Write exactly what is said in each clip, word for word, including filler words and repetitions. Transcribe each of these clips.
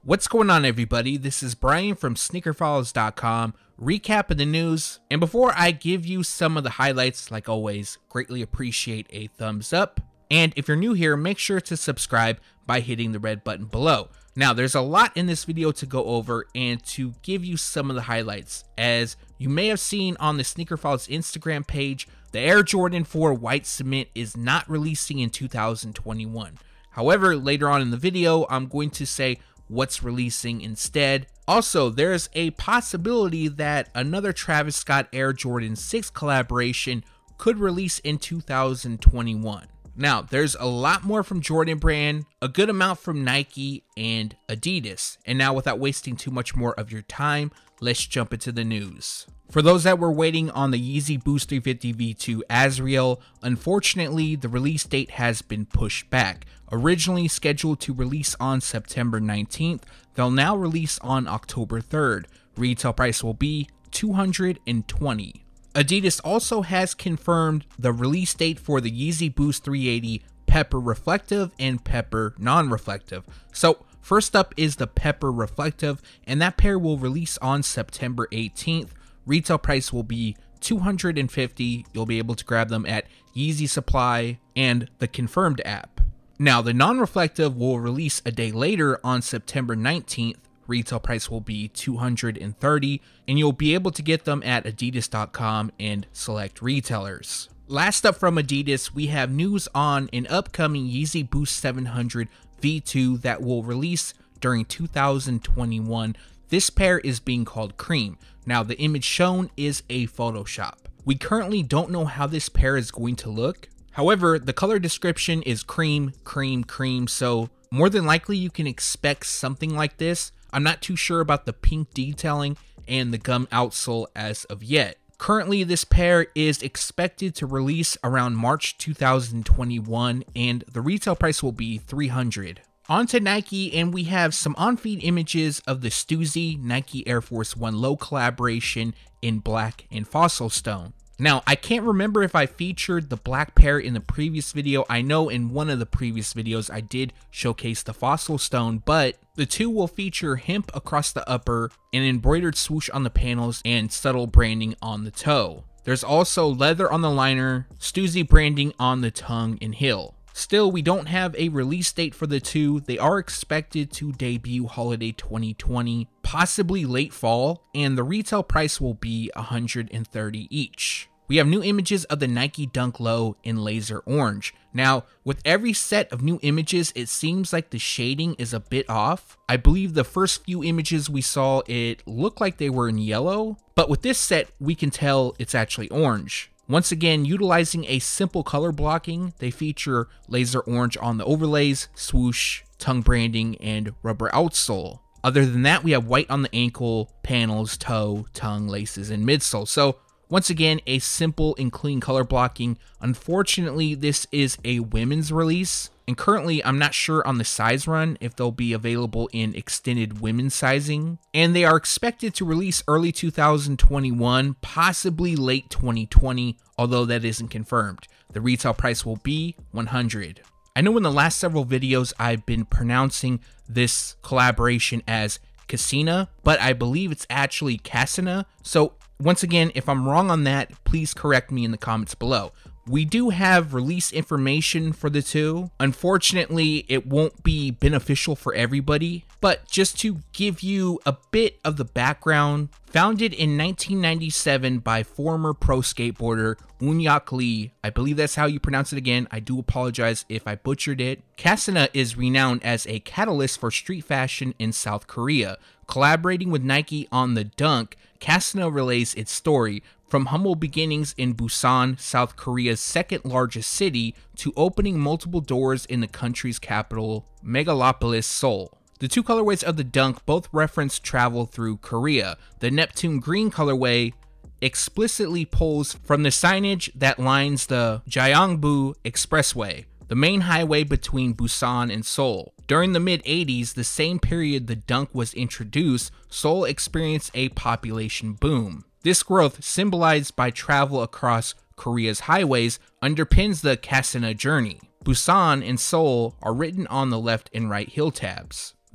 What's going on, everybody? This is Brian from Sneaker Files dot com, recapping the news. And before I give you some of the highlights, like always, greatly appreciate a thumbs up. And if you're new here, make sure to subscribe by hitting the red button below. Now, there's a lot in this video to go over and to give you some of the highlights. As you may have seen on the Sneaker Files Instagram page, the Air Jordan four White Cement is not releasing in two thousand twenty-one. However, later on in the video, I'm going to say what's releasing instead. Also, there's a possibility that another Travis Scott Air Jordan six collaboration could release in two thousand twenty-one. Now, there's a lot more from Jordan Brand, a good amount from Nike and Adidas. And now, without wasting too much more of your time, let's jump into the news. For those that were waiting on the Yeezy Boost three fifty V two Asriel, unfortunately, the release date has been pushed back. Originally scheduled to release on September nineteenth, they'll now release on October third. Retail price will be two hundred twenty dollars. Adidas also has confirmed the release date for the Yeezy Boost three eighty Pepper Reflective and Pepper Non-Reflective. So first up is the Pepper Reflective, and that pair will release on September eighteenth. Retail price will be two hundred fifty dollars. You'll be able to grab them at Yeezy Supply and the Confirmed app. Now, the Non-Reflective will release a day later on September nineteenth. Retail price will be two hundred thirty dollars, and you'll be able to get them at adidas dot com and select retailers. Last up from Adidas, we have news on an upcoming Yeezy Boost seven hundred V two that will release during two thousand twenty-one. This pair is being called Cream. Now, the image shown is a Photoshop. We currently don't know how this pair is going to look. However, the color description is cream, cream, cream, so more than likely you can expect something like this. I'm not too sure about the pink detailing and the gum outsole as of yet. Currently, this pair is expected to release around March two thousand twenty-one, and the retail price will be three hundred dollars. On to Nike, and we have some on-feed images of the Stussy Nike Air Force One Low collaboration in black and fossil stone. Now, I can't remember if I featured the black pair in the previous video. I know in one of the previous videos I did showcase the fossil stone, but the two will feature hemp across the upper, an embroidered swoosh on the panels, and subtle branding on the toe. There's also leather on the liner, Stussy branding on the tongue and heel. Still, we don't have a release date for the two. They are expected to debut holiday twenty twenty, possibly late fall, and the retail price will be one hundred thirty dollars each. We have new images of the Nike Dunk Low in laser orange. Now, with every set of new images, it seems like the shading is a bit off. I believe the first few images we saw, it looked like they were in yellow, but with this set, we can tell it's actually orange. Once again, utilizing a simple color blocking, they feature laser orange on the overlays, swoosh, tongue branding, and rubber outsole. Other than that, we have white on the ankle, panels, toe, tongue, laces, and midsole. So once again, a simple and clean color blocking. Unfortunately, this is a women's release, and currently I'm not sure on the size run if they'll be available in extended women's sizing. And they are expected to release early two thousand twenty-one, possibly late twenty twenty, although that isn't confirmed. The retail price will be one hundred dollars. I know in the last several videos I've been pronouncing this collaboration as Kasina, but I believe it's actually Kasina. So once again, if I'm wrong on that, please correct me in the comments below. We do have release information for the two. Unfortunately, it won't be beneficial for everybody, but just to give you a bit of the background, founded in nineteen ninety-seven by former pro skateboarder Woonyak Lee, I believe that's how you pronounce it again, I do apologize if I butchered it. Kasina is renowned as a catalyst for street fashion in South Korea. Collaborating with Nike on the Dunk, Kasina relays its story from humble beginnings in Busan, South Korea's second largest city, to opening multiple doors in the country's capital, megalopolis Seoul. The two colorways of the Dunk both reference travel through Korea. The Neptune Green colorway explicitly pulls from the signage that lines the Gyeongbu Expressway, the main highway between Busan and Seoul. During the mid eighties, the same period the Dunk was introduced, Seoul experienced a population boom. This growth, symbolized by travel across Korea's highways, underpins the Kasina journey. Busan and Seoul are written on the left and right heel tabs.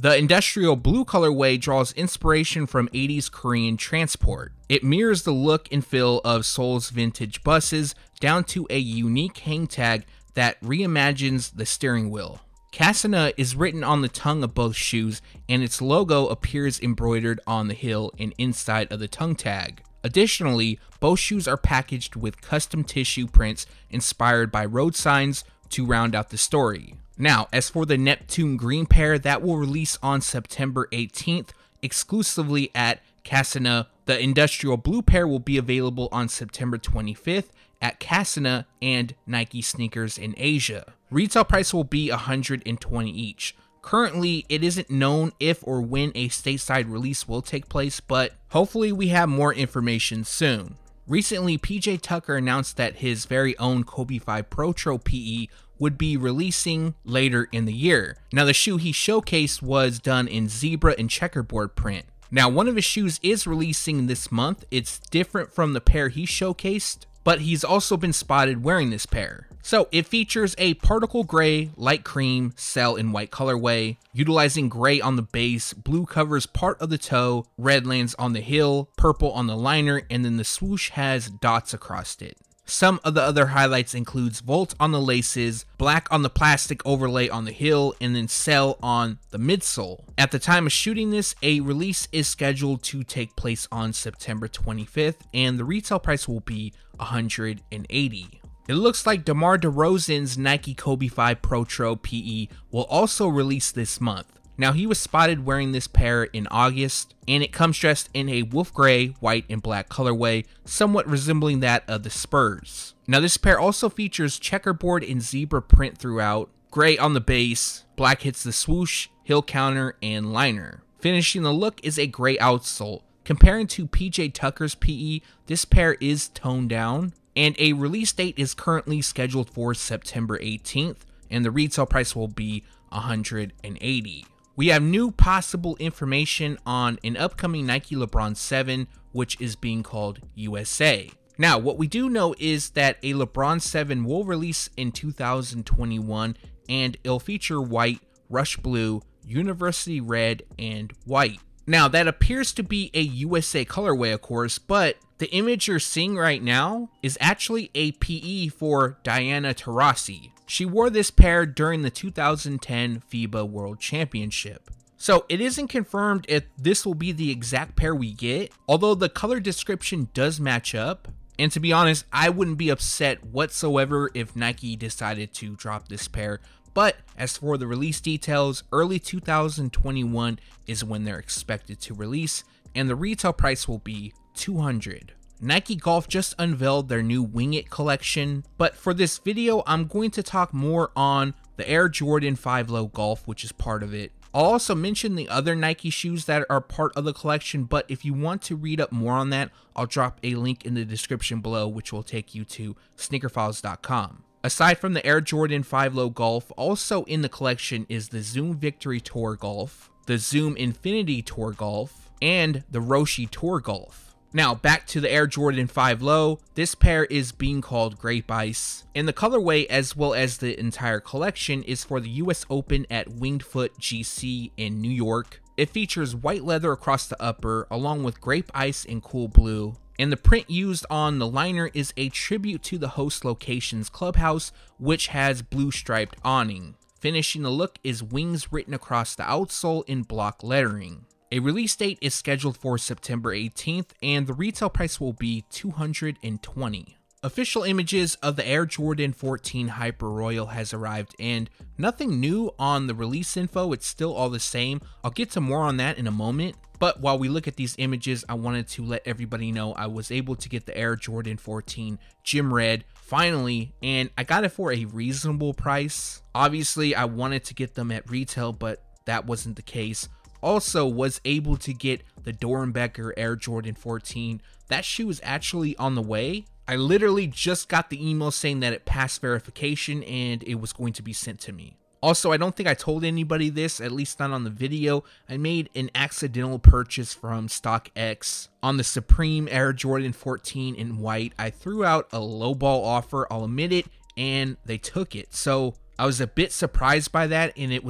The industrial blue colorway draws inspiration from eighties Korean transport. It mirrors the look and feel of Seoul's vintage buses down to a unique hang tag that reimagines the steering wheel. Kasina is written on the tongue of both shoes, and its logo appears embroidered on the heel and inside of the tongue tag. Additionally, both shoes are packaged with custom tissue prints inspired by road signs to round out the story. Now, as for the Neptune green pair, that will release on September eighteenth, exclusively at Kasina. The industrial blue pair will be available on September twenty-fifth at Kasina and Nike sneakers in Asia. Retail price will be one hundred twenty dollars each. Currently, it isn't known if or when a stateside release will take place, but hopefully we have more information soon. Recently, P J Tucker announced that his very own Kobe five Protro P E would be releasing later in the year. Now, the shoe he showcased was done in zebra and checkerboard print. Now, one of his shoes is releasing this month. It's different from the pair he showcased, but he's also been spotted wearing this pair. So it features a particle gray, light cream, cell and white colorway, utilizing gray on the base, blue covers part of the toe, red lands on the heel, purple on the liner, and then the swoosh has dots across it. Some of the other highlights includes Volt on the laces, black on the plastic overlay on the heel, and then cell on the midsole. At the time of shooting this, a release is scheduled to take place on September twenty-fifth, and the retail price will be one hundred eighty dollars. It looks like DeMar DeRozan's Nike Kobe five Protro P E will also release this month. Now, he was spotted wearing this pair in August, and it comes dressed in a wolf gray, white, and black colorway, somewhat resembling that of the Spurs. Now, this pair also features checkerboard and zebra print throughout, gray on the base, black hits the swoosh, heel counter, and liner. Finishing the look is a gray outsole. Comparing to P J Tucker's P E, this pair is toned down, and a release date is currently scheduled for September eighteenth, and the retail price will be one hundred eighty dollars. We have new possible information on an upcoming Nike LeBron seven, which is being called U S A. Now, what we do know is that a LeBron seven will release in two thousand twenty-one, and it'll feature white, rush blue, university red, and white. Now, that appears to be a U S A colorway, of course, but the image you're seeing right now is actually a P E for Diana Taurasi. She wore this pair during the two thousand ten FIBA World Championship. So it isn't confirmed if this will be the exact pair we get, although the color description does match up. And to be honest, I wouldn't be upset whatsoever if Nike decided to drop this pair. But as for the release details, early two thousand twenty-one is when they're expected to release, and the retail price will be two hundred dollars. Nike Golf just unveiled their new Wing It collection, but for this video, I'm going to talk more on the Air Jordan five Low Golf, which is part of it. I'll also mention the other Nike shoes that are part of the collection, but if you want to read up more on that, I'll drop a link in the description below, which will take you to Sneaker Files dot com. Aside from the Air Jordan five Low Golf, also in the collection is the Zoom Victory Tour Golf, the Zoom Infinity Tour Golf, and the Roshi Tour Golf. Now, back to the Air Jordan five Low, this pair is being called Grape Ice, and the colorway as well as the entire collection is for the U S Open at Winged Foot G C in New York. It features white leather across the upper, along with Grape Ice and Cool Blue, and the print used on the liner is a tribute to the host location's clubhouse, which has blue striped awning. Finishing the look is wings written across the outsole in block lettering. A release date is scheduled for September eighteenth, and the retail price will be two hundred twenty dollars. Official images of the Air Jordan fourteen Hyper Royal has arrived, and nothing new on the release info, it's still all the same. I'll get to more on that in a moment, but while we look at these images, I wanted to let everybody know I was able to get the Air Jordan fourteen Gym Red finally, and I got it for a reasonable price. Obviously, I wanted to get them at retail, but that wasn't the case. Also was able to get the Dorenbecker Air Jordan fourteen. That shoe is actually on the way. I literally just got the email saying that it passed verification and it was going to be sent to me. Also, I don't think I told anybody this, at least not on the video. I made an accidental purchase from StockX on the Supreme Air Jordan fourteen in white. I threw out a lowball offer, I'll admit it, and they took it. So I was a bit surprised by that, and it was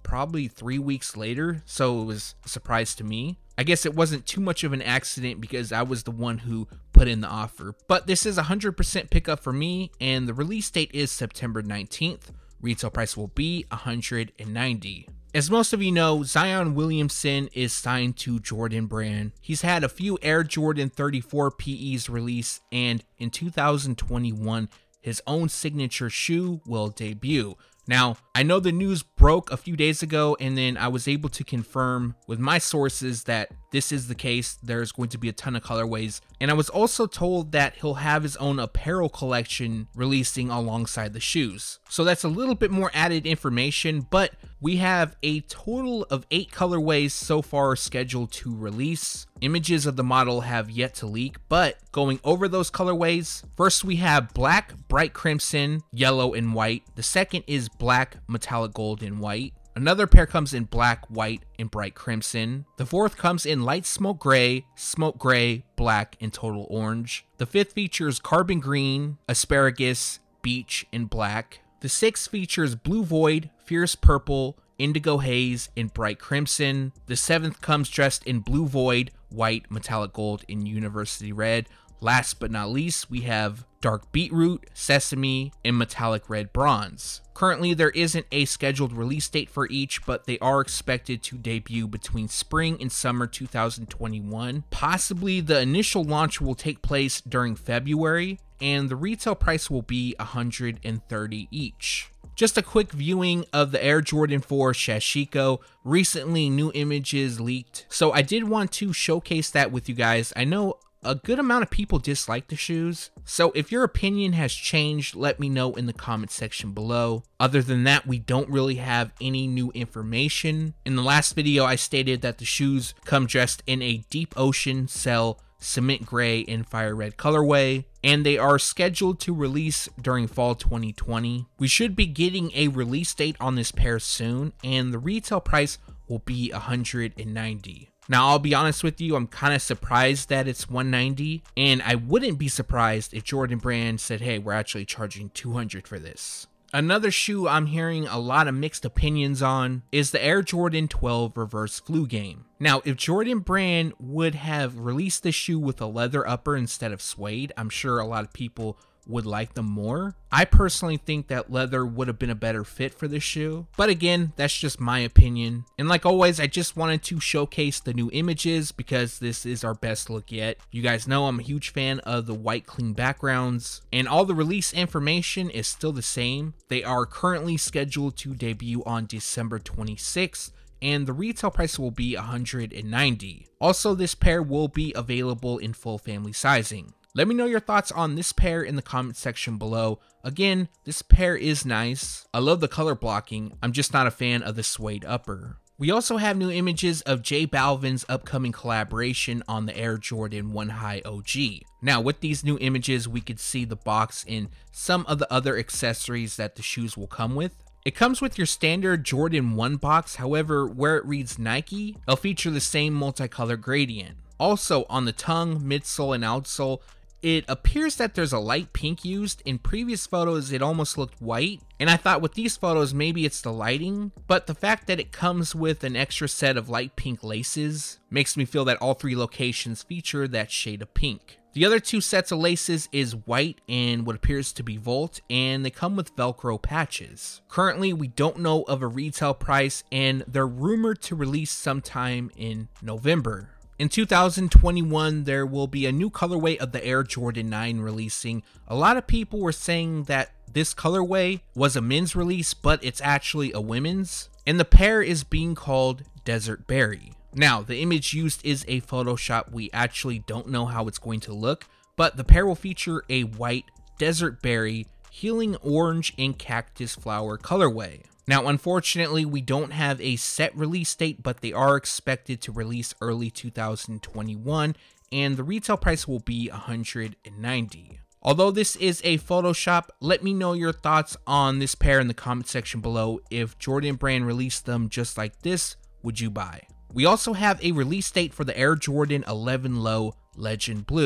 probably three weeks later, so it was a surprise to me. I guess it wasn't too much of an accident because I was the one who put in the offer. But this is a one hundred percent pickup for me, and the release date is September nineteenth. Retail price will be one hundred ninety dollars. As most of you know, Zion Williamson is signed to Jordan Brand. He's had a few Air Jordan thirty-four P Es released, and in two thousand twenty-one, his own signature shoe will debut. Now, I know the news broke a few days ago, and then I was able to confirm with my sources that this is the case. There's going to be a ton of colorways. And I was also told that he'll have his own apparel collection releasing alongside the shoes. So that's a little bit more added information, but we have a total of eight colorways so far scheduled to release. Images of the model have yet to leak, but going over those colorways, first we have black, bright crimson, yellow, and white. The second is black, metallic gold, and white. Another pair comes in black, white, and bright crimson. The fourth comes in light smoke gray, smoke gray, black, and total orange. The fifth features carbon green, asparagus, beach, and black. The sixth features blue void, fierce purple, indigo haze, and bright crimson. The seventh comes dressed in blue void, white, metallic gold, and university red. Last but not least, we have dark beetroot, sesame, and metallic red bronze. Currently, there isn't a scheduled release date for each, but they are expected to debut between spring and summer two thousand twenty-one. Possibly the initial launch will take place during February, and the retail price will be one hundred thirty dollars each. Just a quick viewing of the Air Jordan four Sashiko. Recently, new images leaked, so I did want to showcase that with you guys. I know a good amount of people dislike the shoes, so if your opinion has changed, let me know in the comment section below. Other than that, we don't really have any new information. In the last video, I stated that the shoes come dressed in a deep ocean cell, cement gray, and fire red colorway, and they are scheduled to release during fall twenty twenty. We should be getting a release date on this pair soon, and the retail price will be one hundred ninety dollars. Now, I'll be honest with you, I'm kind of surprised that it's one hundred ninety dollars, and I wouldn't be surprised if Jordan Brand said, hey, we're actually charging two hundred dollars for this. Another shoe I'm hearing a lot of mixed opinions on is the Air Jordan twelve Reverse Flu Game. Now, if Jordan Brand would have released the shoe with a leather upper instead of suede, I'm sure a lot of people would like them more. I personally think that leather would have been a better fit for this shoe, but again, that's just my opinion. And like always, I just wanted to showcase the new images because this is our best look yet. You guys know I'm a huge fan of the white clean backgrounds, and all the release information is still the same. They are currently scheduled to debut on December twenty-sixth, and the retail price will be one hundred ninety dollars. Also, this pair will be available in full family sizing. Let me know your thoughts on this pair in the comment section below. Again, this pair is nice. I love the color blocking. I'm just not a fan of the suede upper. We also have new images of J Balvin's upcoming collaboration on the Air Jordan one High O G. Now, with these new images, we could see the box and some of the other accessories that the shoes will come with. It comes with your standard Jordan one box, however, where it reads Nike, it'll feature the same multicolor gradient. Also, on the tongue, midsole, and outsole, it appears that there's a light pink used. In previous photos, it almost looked white, and I thought with these photos, maybe it's the lighting, but the fact that it comes with an extra set of light pink laces makes me feel that all three locations feature that shade of pink. The other two sets of laces is white and what appears to be Volt, and they come with Velcro patches. Currently, we don't know of a retail price, and they're rumored to release sometime in November. In two thousand twenty-one, there will be a new colorway of the Air Jordan nine releasing. A lot of people were saying that this colorway was a men's release, but it's actually a women's, and the pair is being called Desert Berry. Now, the image used is a Photoshop. We actually don't know how it's going to look, but the pair will feature a white Desert Berry, healing orange, and cactus flower colorway. Now, unfortunately, we don't have a set release date, but they are expected to release early two thousand twenty-one, and the retail price will be one hundred ninety dollars. Although this is a Photoshop, let me know your thoughts on this pair in the comment section below. If Jordan Brand released them just like this, would you buy? We also have a release date for the Air Jordan eleven Low Legend Blue.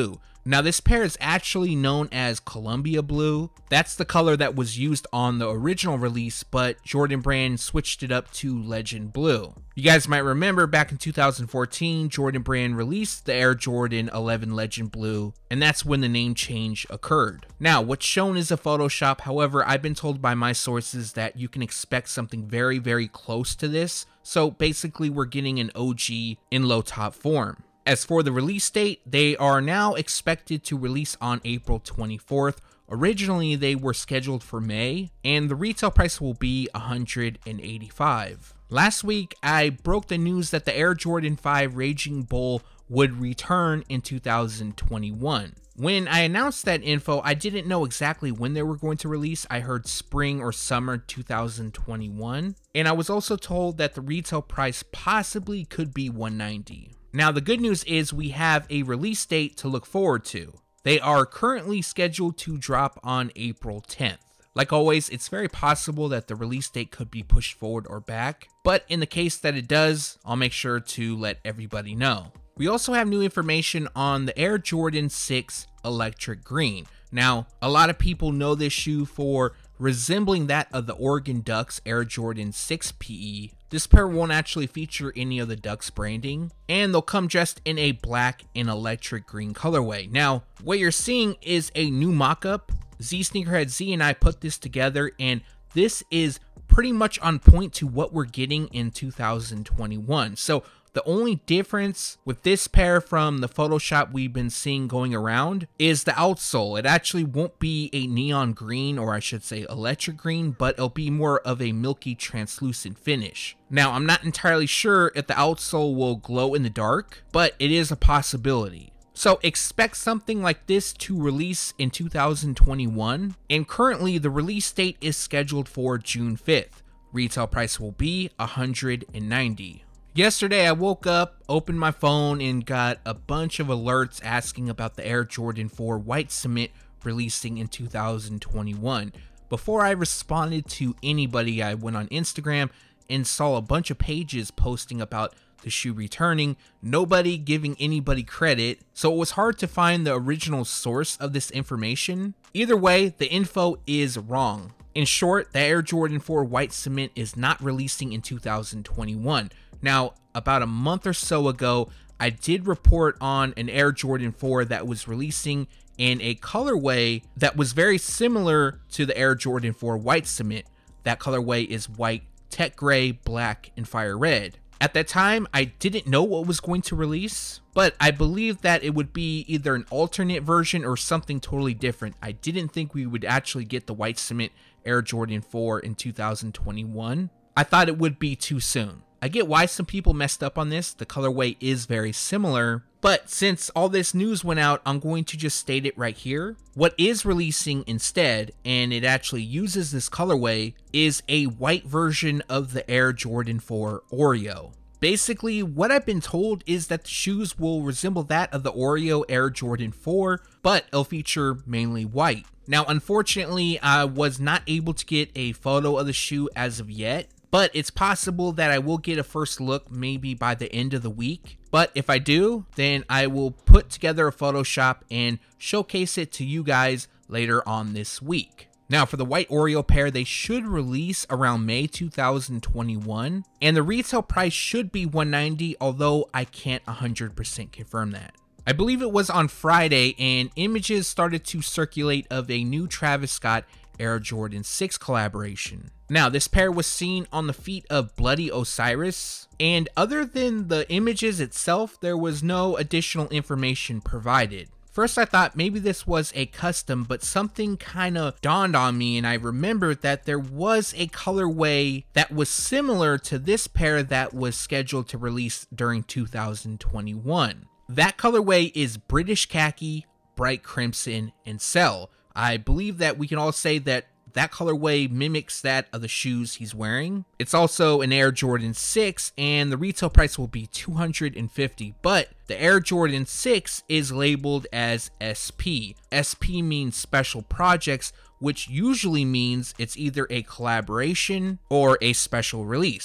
Now this pair is actually known as Columbia Blue. That's the color that was used on the original release, but Jordan Brand switched it up to Legend Blue. You guys might remember back in two thousand fourteen, Jordan Brand released the Air Jordan eleven Legend Blue, and that's when the name change occurred. Now, what's shown is a Photoshop. However, I've been told by my sources that you can expect something very, very close to this. So basically, we're getting an O G in low top form. As for the release date, they are now expected to release on April twenty-fourth. Originally, they were scheduled for May, and the retail price will be one hundred eighty-five dollars. Last week, I broke the news that the Air Jordan five Raging Bull would return in two thousand twenty-one. When I announced that info, I didn't know exactly when they were going to release. I heard spring or summer two thousand twenty-one, and I was also told that the retail price possibly could be one hundred ninety dollars. Now, the good news is we have a release date to look forward to. They are currently scheduled to drop on April tenth. Like always, it's very possible that the release date could be pushed forward or back, but in the case that it does, I'll make sure to let everybody know. We also have new information on the Air Jordan six Electric Green. Now, a lot of people know this shoe for resembling that of the Oregon Ducks Air Jordan six P E. This pair won't actually feature any of the Ducks branding, and they'll come dressed in a black and electric green colorway. Now, what you're seeing is a new mock-up. Z Sneakerhead Z and I put this together, and this is pretty much on point to what we're getting in two thousand twenty-one. So the only difference with this pair from the Photoshop we've been seeing going around is the outsole. It actually won't be a neon green, or I should say electric green, but it'll be more of a milky translucent finish. Now, I'm not entirely sure if the outsole will glow in the dark, but it is a possibility. So expect something like this to release in two thousand twenty-one, and currently the release date is scheduled for June fifth. Retail price will be one hundred ninety dollars. Yesterday, I woke up, opened my phone, and got a bunch of alerts asking about the Air Jordan four White Cement releasing in two thousand twenty-one. Before I responded to anybody, I went on Instagram and saw a bunch of pages posting about the shoe returning, nobody giving anybody credit, so it was hard to find the original source of this information. Either way, the info is wrong. In short, the Air Jordan four White Cement is not releasing in two thousand twenty-one. Now, about a month or so ago, I did report on an Air Jordan four that was releasing in a colorway that was very similar to the Air Jordan four White Cement. That colorway is white, tech gray, black, and fire red. At that time, I didn't know what was going to release, but I believed that it would be either an alternate version or something totally different. I didn't think we would actually get the White Cement Air Jordan four in two thousand twenty-one. I thought it would be too soon. I get why some people messed up on this. The colorway is very similar, but since all this news went out, I'm going to just state it right here. What is releasing instead, and it actually uses this colorway, is a white version of the Air Jordan four Oreo. Basically, what I've been told is that the shoes will resemble that of the Oreo Air Jordan four, but it'll feature mainly white. Now, unfortunately, I was not able to get a photo of the shoe as of yet, but it's possible that I will get a first look maybe by the end of the week. But if I do, then I will put together a Photoshop and showcase it to you guys later on this week. Now, for the white Oreo pair, they should release around May two thousand twenty-one, and the retail price should be one hundred ninety dollars, although I can't one hundred percent confirm that. I believe it was on Friday, and images started to circulate of a new Travis Scott Air Jordan six collaboration. Now, this pair was seen on the feet of Bloody Osiris, and other than the images itself, there was no additional information provided. First, I thought maybe this was a custom, but something kind of dawned on me, and I remembered that there was a colorway that was similar to this pair that was scheduled to release during two thousand twenty-one. That colorway is British Khaki, Bright Crimson, and Cell. I believe that we can all say that that colorway mimics that of the shoes he's wearing. It's also an Air Jordan six, and the retail price will be two hundred fifty dollars, but the Air Jordan six is labeled as S P. S P means Special Projects, which usually means it's either a collaboration or a special release.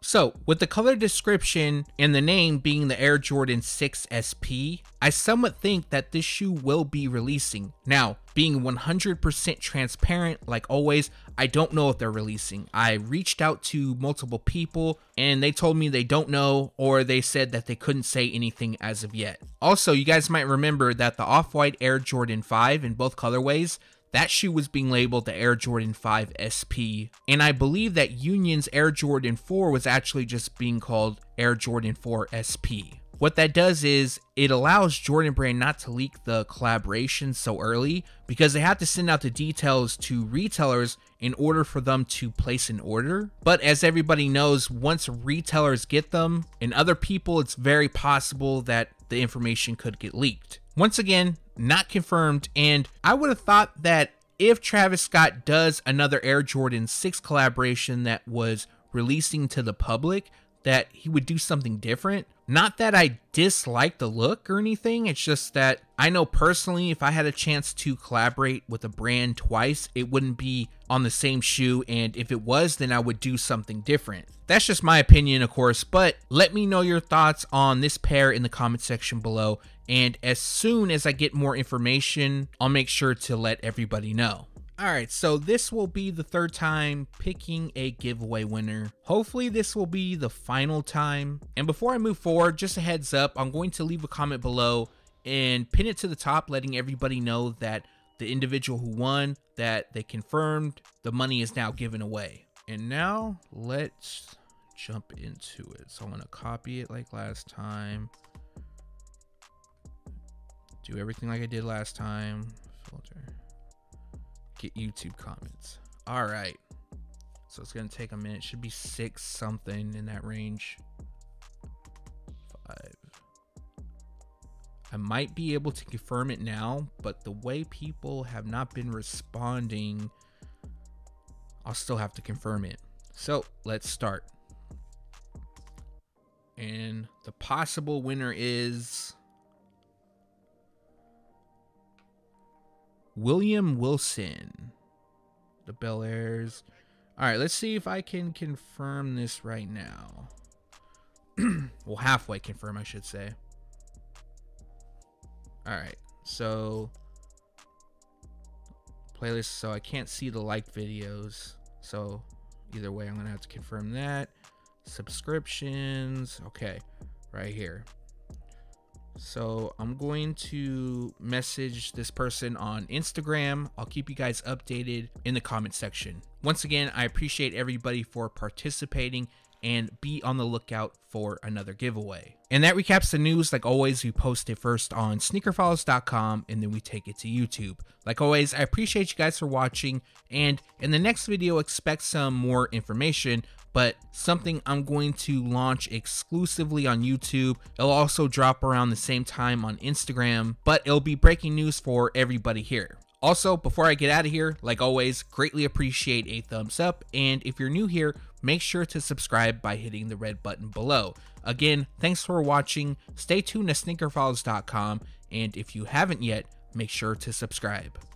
So with the color description and the name being the Air Jordan six S P, I somewhat think that this shoe will be releasing. Now, being one hundred percent transparent, like always, I don't know if they're releasing. I reached out to multiple people and they told me they don't know, or they said that they couldn't say anything as of yet. Also, you guys might remember that the Off-White Air Jordan five in both colorways, that shoe was being labeled the Air Jordan five S P, and I believe that Union's Air Jordan four was actually just being called Air Jordan four S P. What that does is it allows Jordan Brand not to leak the collaboration so early, because they have to send out the details to retailers in order for them to place an order. But as everybody knows, once retailers get them and other people, it's very possible that the information could get leaked. Once again, not confirmed, and I would have thought that if Travis Scott does another Air Jordan six collaboration that was releasing to the public, that he would do something different. Not that I dislike the look or anything, it's just that I know personally if I had a chance to collaborate with a brand twice, it wouldn't be on the same shoe, and if it was, then I would do something different. That's just my opinion, of course, but let me know your thoughts on this pair in the comment section below, and as soon as I get more information, I'll make sure to let everybody know. Alright, so this will be the third time picking a giveaway winner. Hopefully this will be the final time. And before I move forward, just a heads up, I'm going to leave a comment below and pin it to the top, letting everybody know that the individual who won, that they confirmed, the money is now given away. And now let's jump into it. So I'm going to copy it like last time. Do everything like I did last time. Filter. Get YouTube comments. All right, so it's gonna take a minute. Should be six something in that range. Five. I might be able to confirm it now, but the way people have not been responding, I'll still have to confirm it. So let's start. And the possible winner is Williamson, the Bel Airs. All right, let's see if I can confirm this right now. Well, halfway confirm, I should say. All right, so playlist, so I can't see the liked videos. So either way, I'm gonna have to confirm that. Subscriptions, okay, right here. So I'm going to message this person on Instagram. I'll keep you guys updated in the comment section. Once again, I appreciate everybody for participating, and be on the lookout for another giveaway. And that recaps the news. Like always, we post it first on Sneaker Files dot com, and then we take it to YouTube. Like always, I appreciate you guys for watching, and in the next video, expect some more information, but something I'm going to launch exclusively on YouTube. It'll also drop around the same time on Instagram, but it'll be breaking news for everybody here. Also, before I get out of here, like always, greatly appreciate a thumbs up, and if you're new here, make sure to subscribe by hitting the red button below. Again, thanks for watching, stay tuned to Sneaker Files dot com, and if you haven't yet, make sure to subscribe.